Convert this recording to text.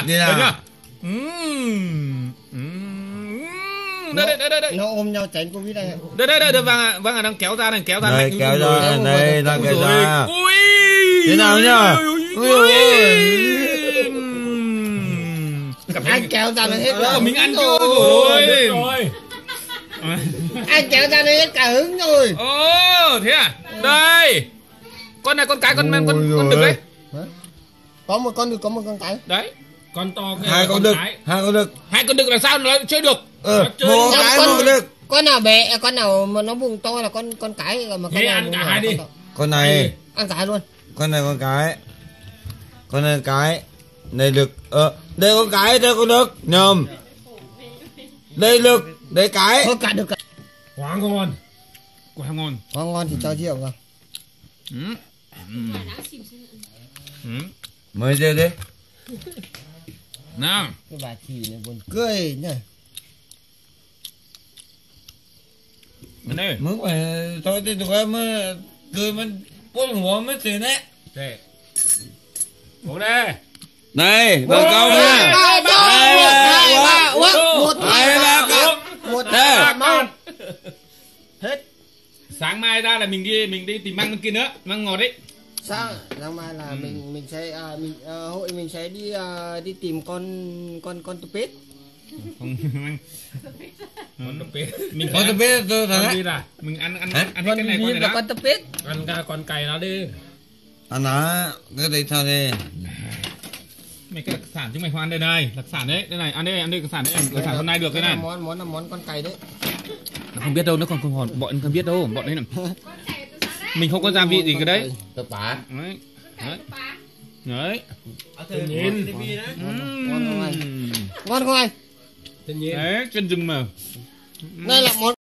Đi nào. Đây. Nó ôm nhau tránh Covid đây. Đây, vâng, đang kéo ra này, kéo ra Đây, mạnh. kéo ra, đây, đang kéo ra. Ui. Thế nào nhá? Anh kéo ra nó hết cả Mình ăn rồi. rồi. Anh kéo ra nó hết cả hứng rồi. Ồ, thế à? Đây. Con này con cái con đực đấy. Có một con đực, có một con cái. Đấy. Con to cái Hai con đực, Hai con đực là sao nó chơi được? một cái một đực. Con nào bé, con nào mà nó vùng to là con cái, mà con Thế nào ăn vùng cả nhỏ hai là đi. con to. Con này, Ăn cả hai luôn. con này con cái. Con này cái. Đây đực. Đây con cái, đây con đực. Nhầm. Đây đực, đây cái. Có cả đực cả. Quá ngon. Quá ngon. Quá ngon thì cho Diệu vào. Mới chơi đi. Nào. Cái bà chị này buồn cười nhỉ. Đây. Mới phải thôi thì tụi em cười mà bốn ngủ mới tiền đấy. Đây. Uống đây. Này, bà câu nha. Một hết. Sáng mai ra là mình đi tìm măng bên kia nữa, măng ngọt đấy. Sao? Sáng mai là mình sẽ hội mình sẽ đi tìm con tupết. Không măng. Con tupết. Mình Con tôi biết tôi Con thấy. đi là mình ăn Hả? cái này con này là đã. con tupết. ăn cả con cày nó đi. Anh á, cái đấy sao đi? Mày cái đặc sản chúng mày khoan đây này, đặc sản đấy, đây này, ăn đây đặc sản đấy, đặc sản hôm nay được cái này. Món con cày đấy. Nó không biết đâu, nó còn bọn không biết đâu, bọn đấy là mình không có gia vị gì cái đấy. Tập bả. Đấy. Tự nhiên. Ngon không anh? Tự nhiên. Đấy, chân rừng mà. Đây là món